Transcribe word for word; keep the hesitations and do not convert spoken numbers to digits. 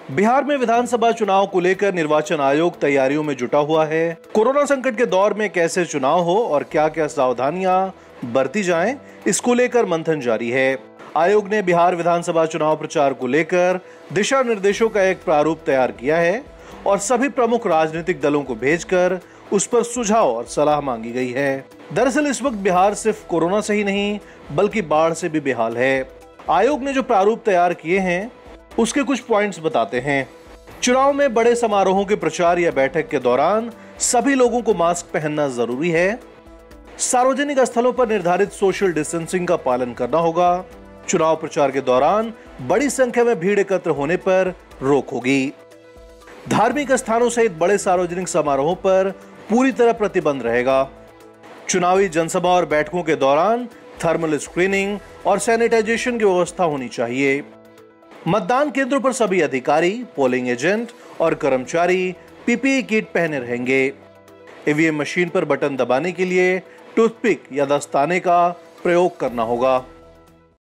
बिहार में विधानसभा चुनाव को लेकर निर्वाचन आयोग तैयारियों में जुटा हुआ है। कोरोना संकट के दौर में कैसे चुनाव हो और क्या क्या सावधानियां बरती जाएं, इसको लेकर मंथन जारी है। आयोग ने बिहार विधानसभा चुनाव प्रचार को लेकर दिशा निर्देशों का एक प्रारूप तैयार किया है और सभी प्रमुख राजनीतिक दलों को भेजकर उस पर सुझाव और सलाह मांगी गई है। दरअसल इस वक्त बिहार सिर्फ कोरोना से ही नहीं बल्कि बाढ़ से भी बेहाल है। आयोग ने जो प्रारूप तैयार किए हैं उसके कुछ पॉइंट्स बताते हैं। चुनाव में बड़े समारोहों के प्रचार या बैठक के दौरान सभी लोगों को मास्क पहनना जरूरी है। सार्वजनिक स्थलों पर निर्धारित सोशल डिस्टेंसिंग का पालन करना होगा। चुनाव प्रचार के दौरान बड़ी संख्या में भीड़ एकत्र होने पर रोक होगी। धार्मिक स्थानों सहित बड़े सार्वजनिक समारोहों पर पूरी तरह प्रतिबंध रहेगा। चुनावी जनसभा और बैठकों के दौरान थर्मल स्क्रीनिंग और सैनिटाइजेशन की व्यवस्था होनी चाहिए। मतदान केंद्रों पर सभी अधिकारी, पोलिंग एजेंट और कर्मचारी पीपीई किट पहने रहेंगे। ईवीएम मशीन पर बटन दबाने के लिए टूथपिक या दस्ताने का प्रयोग करना होगा।